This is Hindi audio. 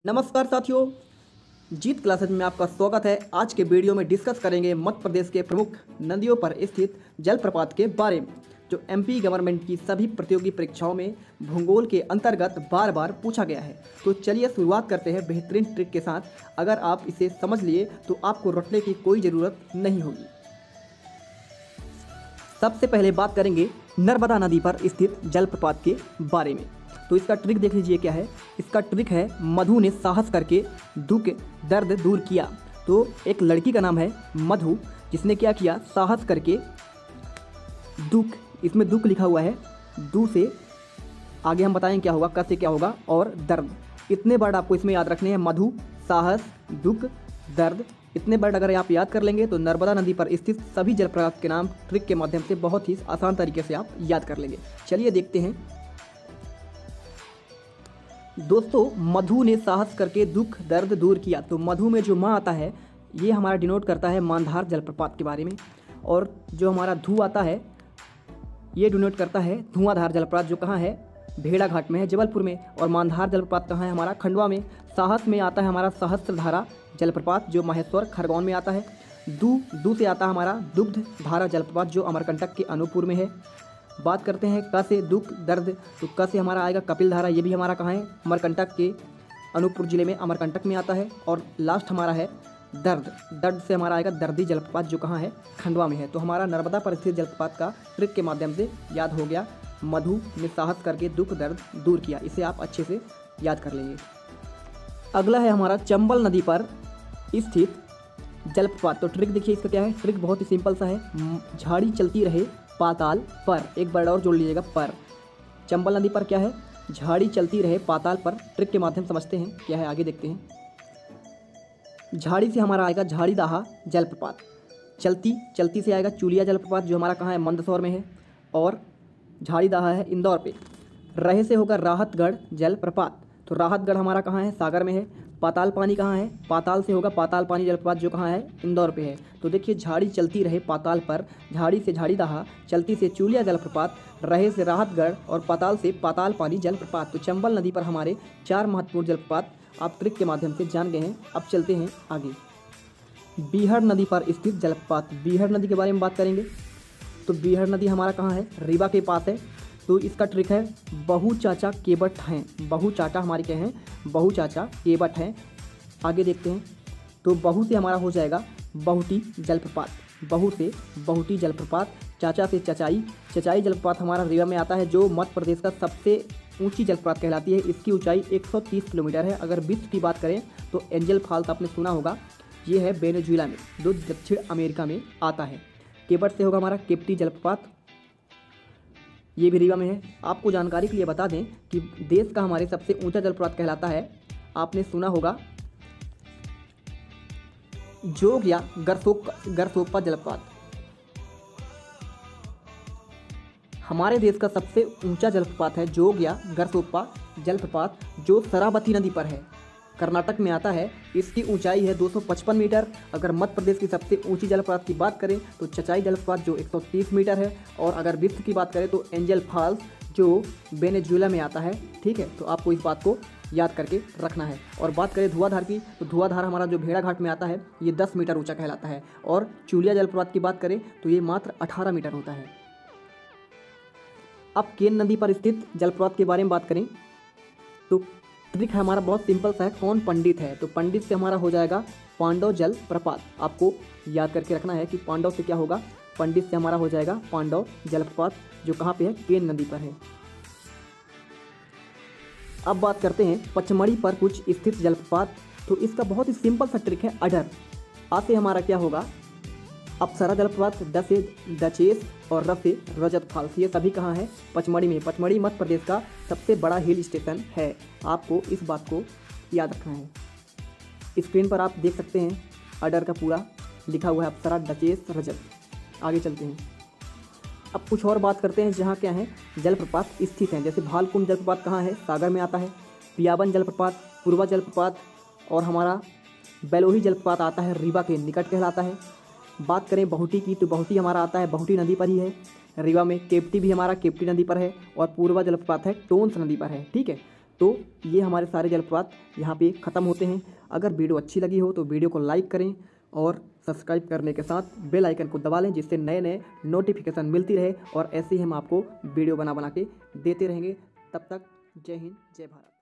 नमस्कार साथियों, जीत क्लासेज में आपका स्वागत है। आज के वीडियो में डिस्कस करेंगे मध्य प्रदेश के प्रमुख नदियों पर स्थित जलप्रपात के बारे में, जो एमपी गवर्नमेंट की सभी प्रतियोगी परीक्षाओं में भूगोल के अंतर्गत बार बार पूछा गया है। तो चलिए शुरुआत करते हैं बेहतरीन ट्रिक के साथ। अगर आप इसे समझ लिए तो आपको रटने की कोई ज़रूरत नहीं होगी। सबसे पहले बात करेंगे नर्मदा नदी पर स्थित जलप्रपात के बारे में। तो इसका ट्रिक देख लीजिए क्या है। इसका ट्रिक है मधु ने साहस करके दुख दर्द दूर किया। तो एक लड़की का नाम है मधु, जिसने क्या किया, साहस करके दुख, इसमें दुख लिखा हुआ है, दू से आगे हम बताएं क्या होगा, क से क्या होगा, और दर्द। इतने वर्ड आपको इसमें याद रखने हैं, मधु, साहस, दुख, दर्द। इतने वर्ड अगर आप याद कर लेंगे तो नर्मदा नदी पर स्थित सभी जलप्रपात के नाम ट्रिक के माध्यम से बहुत ही आसान तरीके से आप याद कर लेंगे। चलिए देखते हैं। दोस्तों, मधु ने साहस करके दुख दर्द दूर किया। तो मधु में जो माँ आता है ये हमारा डिनोट करता है मांधार जलप्रपात के बारे में, और जो हमारा धू आता है ये डिनोट करता है धुआंधार जलप्रपात, जो कहाँ है, भेड़ाघाट में है, जबलपुर में। और मांधार जलप्रपात कहाँ है, हमारा खंडवा में। साहस में आता है हमारा सहस्त्रधारा जलप्रपात, जो महेश्वर खरगोन में आता है। दू से आता है हमारा दुग्ध धारा जलप्रपात, जो अमरकंटक के अनूपपुर में है। बात करते हैं क से दुख दर्द, तो क से हमारा आएगा कपिल धारा, ये भी हमारा कहाँ है, अमरकंटक के अनूपपुर जिले में, अमरकंटक में आता है। और लास्ट हमारा है दर्द से हमारा आएगा दर्दी जलप्रपात, जो कहाँ है, खंडवा में है। तो हमारा नर्मदा पर स्थित जलप्रपात का ट्रिक के माध्यम से याद हो गया। मधु ने साहस करके दुख दर्द दूर किया, इसे आप अच्छे से याद कर लेंगे। अगला है हमारा चंबल नदी पर स्थित जलप्रपात। तो ट्रिक देखिए इसका क्या है। ट्रिक बहुत ही सिंपल सा है, झाड़ी चलती रहे पाताल पर। एक वर्ड और जोड़ लीजिएगा, पर। चंबल नदी पर क्या है, झाड़ी चलती रहे पाताल पर। ट्रिक के माध्यम समझते हैं क्या है, आगे देखते हैं। झाड़ी से हमारा आएगा झाड़ीदाहा जलप्रपात। चलती से आएगा चूलिया जलप्रपात, जो हमारा कहाँ है, मंदसौर में है। और झाड़ीदाहा है इंदौर पे। रहे से होगा राहतगढ़ जलप्रपात। तो राहतगढ़ हमारा कहाँ है, सागर में है। पाताल पानी कहाँ है, पाताल से होगा पाताल पानी जलप्रपात, जो कहाँ है, इंदौर पे है। तो देखिए, झाड़ी चलती रहे पाताल पर, झाड़ी से झाड़ीदाहा, चलती से चूलिया जलप्रपात, रहे से राहतगढ़, और पाताल से पाताल पानी जलप्रपात। तो चंबल नदी पर हमारे 4 महत्वपूर्ण जलप्रपात आप ट्रिक के माध्यम से जान गए हैं। अब चलते हैं आगे। बीहड़ नदी पर स्थित जलप्रपात। बीहड़ नदी के बारे में बात करेंगे। तो बीहड़ नदी हमारा कहाँ है, रीवा के पास है। तो इसका ट्रिक है बहु चाचा केवट हैं। बहु चाचा हमारे क्या हैं, बहु चाचा केवट हैं। आगे देखते हैं। तो बहु से हमारा हो जाएगा बहुटी जलप्रपात। बहु से बहुटी जलप्रपात। चाचा से चचाई। चचाई जलप्रपात हमारा रीवा में आता है, जो मध्य प्रदेश का सबसे ऊंची जलप्रपात कहलाती है। इसकी ऊंचाई 130 किलोमीटर है। अगर विश्व की बात करें तो एंजल फॉल्स आपने सुना होगा, ये है वेनेजुएला में, जो दक्षिण अमेरिका में आता है। केवट से होगा हमारा केप्टी जलप्रपात, ये भी रीवा में है। आपको जानकारी के लिए बता दें कि देश का हमारे सबसे ऊंचा जलप्रपात कहलाता है, आपने सुना होगा, जोग या गरसोप्पा जलप्रपात। हमारे देश का सबसे ऊंचा जलप्रपात है जोग या गरसोप्पा जलप्रपात, जो शरावती नदी पर है, कर्नाटक में आता है। इसकी ऊंचाई है 255 मीटर। अगर मध्य प्रदेश की सबसे ऊंची जलप्रपात की बात करें तो चचाई जलप्रपात, जो 130 मीटर है। और अगर विश्व की बात करें तो एंजल फॉल्स, जो वेनेजुएला में आता है। ठीक है, तो आपको इस बात को याद करके रखना है। और बात करें धुआंधार की, तो धुआंधार हमारा जो भेड़ाघाट में आता है, ये 10 मीटर ऊँचा कहलाता है। और चूलिया जलप्रपात की बात करें तो ये मात्र 18 मीटर होता है। अब केन नदी पर स्थित जलप्रपात के बारे में बात करें तो ट्रिक है हमारा बहुत सिंपल सा है, कौन पंडित है। तो पंडित से हमारा हो जाएगा पांडव जलप्रपात। आपको याद करके रखना है कि पांडव से क्या होगा, पंडित से हमारा हो जाएगा पांडव जलप्रपात, जो कहाँ पे है, केन नदी पर है। अब बात करते हैं पचमढ़ी पर कुछ स्थित जलप्रपात। तो इसका बहुत ही सिंपल सा ट्रिक है, अडर। आ से हमारा क्या होगा, अप्सरा जलप्रपात, द से डचेस, और र से रजत फॉल्स। ये सभी कहाँ है, पचमढ़ी में। पचमढ़ी मध्य प्रदेश का सबसे बड़ा हिल स्टेशन है। आपको इस बात को याद रखना है। स्क्रीन पर आप देख सकते हैं अडर का पूरा लिखा हुआ है, अप्सरा, डचेस, रजत। आगे चलते हैं। अब कुछ और बात करते हैं जहाँ क्या है, जलप्रपात स्थित हैं। जैसे भालकुंड जलप्रपात कहाँ है, सागर में आता है। पियावन जलप्रपात, पूर्वा जलप्रपात, और हमारा बैलोही जलप्रपात आता है, रीवा के निकट कहलाता है। बात करें बहुटी की, तो बहुटी हमारा आता है बहुटी नदी पर ही है, रीवा में। केप्टी भी हमारा केप्टी नदी पर है। और पूर्वा जलप्रपात है टोंस नदी पर है। ठीक है, तो ये हमारे सारे जलप्रपात यहाँ पे ख़त्म होते हैं। अगर वीडियो अच्छी लगी हो तो वीडियो को लाइक करें और सब्सक्राइब करने के साथ बेल आइकन को दबा लें, जिससे नए नए नोटिफिकेशन मिलती रहे और ऐसे ही हम आपको वीडियो बना के देते रहेंगे। तब तक जय हिंद, जय भारत।